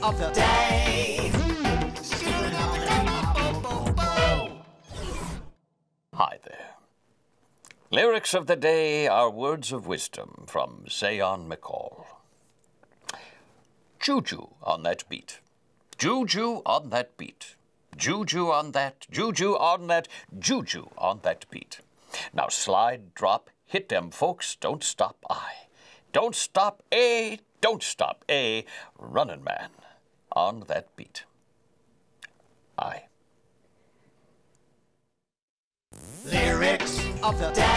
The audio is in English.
of the day. Hi there. Lyrics of the day are words of wisdom from Zayon McCall. JuJu on that beat. JuJu on that beat. JuJu on that, JuJu on that, JuJu on that beat. Now slide, drop, hit them folks, don't stop I. Don't stop A, don't stop A, runnin' man on that beat. I. Lyrics of the day.